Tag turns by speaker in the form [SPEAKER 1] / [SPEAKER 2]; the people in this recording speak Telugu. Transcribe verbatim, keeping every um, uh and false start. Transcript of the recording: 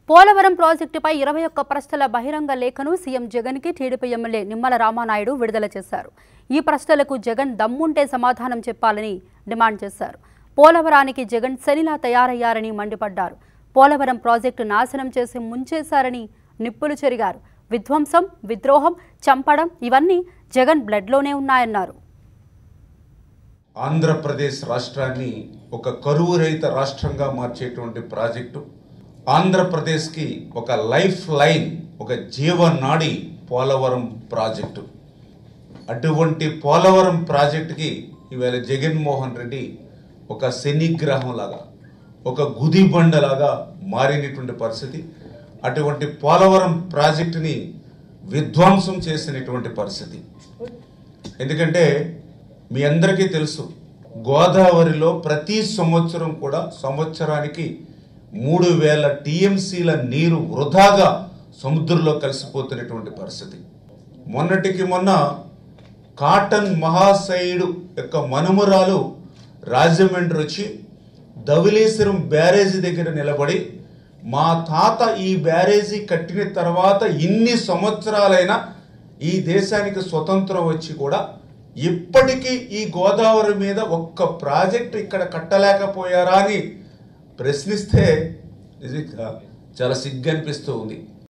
[SPEAKER 1] పోలవరం ప్రాజెక్టుపై ఇరవై ఒక్క ప్రశ్నల బహిరంగ లేఖను సీఎం జగన్ కి టీడీపీ ఎమ్మెల్యే నిమ్మల రామ నాయుడు విడుదల చేశారు. ఈ ప్రశ్నలకు జగన్ దమ్ముంటే సమాధానం చెప్పాలని డిమాండ్ చేశారు. పోలవరానికి జగన్ శనిలా తయారయ్యారని మండిపడ్డారు. పోలవరం ప్రాజెక్టు నాశనం చేసి ముంచేశారని నిప్పులు చెరిగారు. విధ్వంసం, విద్రోహం, చంపడం ఇవన్నీ జగన్ బ్లడ్లోనే ఉన్నాయన్నారు.
[SPEAKER 2] ఆంధ్రప్రదేశ్ రాష్ట్రాన్ని ఒక కరువు రహిత రాష్ట్రంగా మార్చేటువంటి ప్రాజెక్టు, ఆంధ్రప్రదేశ్కి ఒక లైఫ్ లైన్, ఒక జీవనాడి పోలవరం ప్రాజెక్టు. అటువంటి పోలవరం ప్రాజెక్టుకి ఈవేళ జగన్మోహన్ రెడ్డి ఒక శనిగ్రహంలాగా, ఒక గుదిబండలాగా మారినటువంటి పరిస్థితి. అటువంటి పోలవరం ప్రాజెక్టుని విధ్వంసం చేసినటువంటి పరిస్థితి. ఎందుకంటే మీ అందరికీ తెలుసు, గోదావరిలో ప్రతి సంవత్సరం కూడా సంవత్సరానికి మూడు వేల టీఎంసీల నీరు వృధాగా సముద్రంలో కలిసిపోతున్నటువంటి పరిస్థితి. మొన్నటికి మొన్న కాటన్ మహాశయుడు యొక్క మనుమరాలు రాజమండ్రి వచ్చి ధవళేశ్వరం బ్యారేజీ దగ్గర నిలబడి, మా తాత ఈ బ్యారేజీ కట్టిన తర్వాత ఇన్ని సంవత్సరాలైనా ఈ దేశానికి స్వతంత్రం వచ్చి కూడా ఇప్పటికీ ఈ గోదావరి మీద ఒక్క ప్రాజెక్టు ఇక్కడ కట్టలేకపోయారా అని ప్రశ్నిస్తే ఇది చాలా సిగ్గు అనిపిస్తూ ఉంది.